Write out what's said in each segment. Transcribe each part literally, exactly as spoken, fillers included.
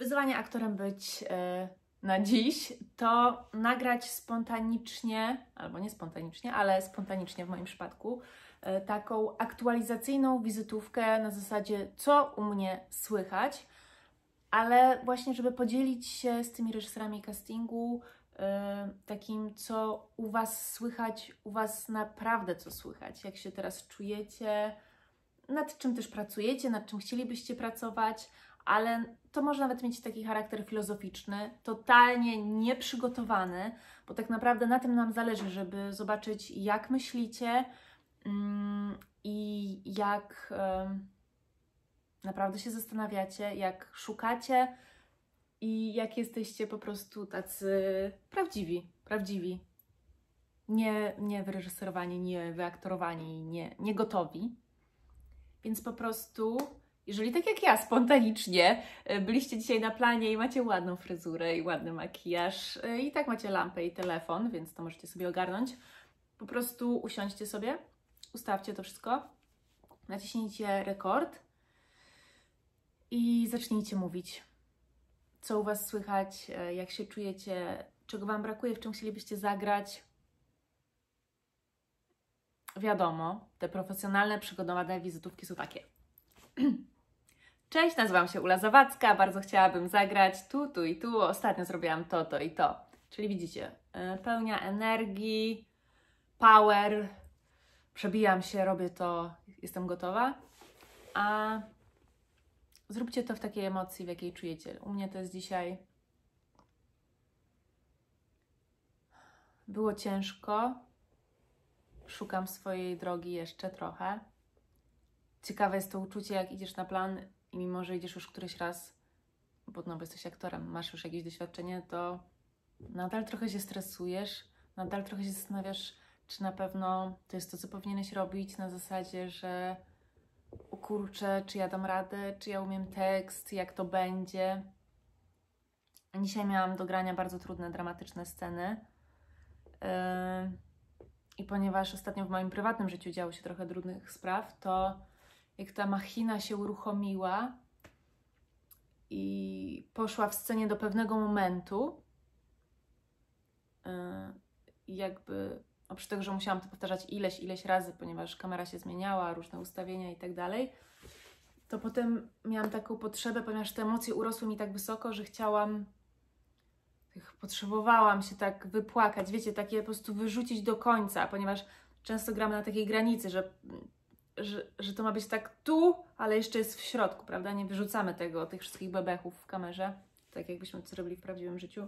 wyzwanie aktorem być e, na dziś to nagrać spontanicznie, albo nie spontanicznie, ale spontanicznie w moim przypadku, e, taką aktualizacyjną wizytówkę na zasadzie co u mnie słychać, ale właśnie żeby podzielić się z tymi reżyserami castingu e, takim, co u Was słychać, u Was naprawdę co słychać, jak się teraz czujecie, nad czym też pracujecie, nad czym chcielibyście pracować, ale to może nawet mieć taki charakter filozoficzny, totalnie nieprzygotowany, bo tak naprawdę na tym nam zależy, żeby zobaczyć, jak myślicie mm, i jak um, naprawdę się zastanawiacie, jak szukacie i jak jesteście po prostu tacy prawdziwi, prawdziwi. Nie, nie wyreżyserowani, nie wyaktorowani, nie, nie gotowi. Więc po prostu, jeżeli tak jak ja, spontanicznie byliście dzisiaj na planie i macie ładną fryzurę i ładny makijaż i tak macie lampę i telefon, więc to możecie sobie ogarnąć, po prostu usiądźcie sobie, ustawcie to wszystko, naciśnijcie rekord i zacznijcie mówić. Co u Was słychać, jak się czujecie, czego Wam brakuje, w czym chcielibyście zagrać. Wiadomo, te profesjonalne, przygotowane wizytówki są takie. Cześć, nazywam się Ula Zawadzka, bardzo chciałabym zagrać tu, tu i tu, ostatnio zrobiłam to, to i to. Czyli widzicie, pełnia energii, power, przebijam się, robię to, jestem gotowa. A zróbcie to w takiej emocji, w jakiej czujecie. U mnie to jest dzisiaj... Było ciężko. Szukam swojej drogi jeszcze trochę. Ciekawe jest to uczucie, jak idziesz na plan i mimo, że idziesz już któryś raz, bo no, bo jesteś aktorem, masz już jakieś doświadczenie, to nadal trochę się stresujesz, nadal trochę się zastanawiasz, czy na pewno to jest to, co powinieneś robić, na zasadzie, że o kurczę, czy ja dam radę, czy ja umiem tekst, jak to będzie. Dzisiaj miałam do grania bardzo trudne, dramatyczne sceny. Yy... I ponieważ ostatnio w moim prywatnym życiu działo się trochę trudnych spraw, to jak ta machina się uruchomiła i poszła w scenie do pewnego momentu, i jakby oprócz tego, że musiałam to powtarzać ileś, ileś razy, ponieważ kamera się zmieniała, różne ustawienia i tak dalej, to potem miałam taką potrzebę, ponieważ te emocje urosły mi tak wysoko, że chciałam... Potrzebowałam się tak wypłakać, wiecie, takie po prostu wyrzucić do końca, ponieważ często gramy na takiej granicy, że, że, że to ma być tak tu, ale jeszcze jest w środku, prawda? Nie wyrzucamy tego, tych wszystkich bebechów w kamerze, tak jakbyśmy to zrobili w prawdziwym życiu.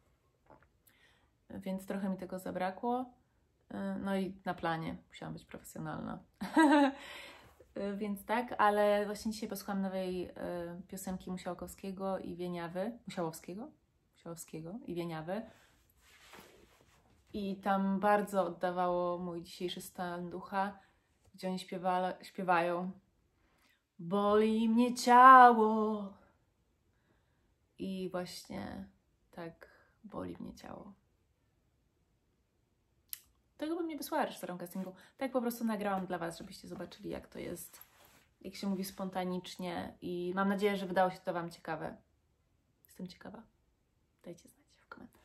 Więc trochę mi tego zabrakło. No i na planie musiałam być profesjonalna. Więc tak, ale właśnie dzisiaj posłuchałam nowej piosenki Musiałkowskiego i Wieniawy. Musiałowskiego? Musiałowskiego i Wieniawy. I tam bardzo oddawało mój dzisiejszy stan ducha, gdzie oni śpiewa, śpiewają boli mnie ciało. I właśnie tak boli mnie ciało. Tego bym nie wysłała reżyserom castingu. Tak po prostu nagrałam dla Was, żebyście zobaczyli, jak to jest, jak się mówi spontanicznie. I mam nadzieję, że wydało się to Wam ciekawe. Jestem ciekawa. Dajcie znać w komentarzach.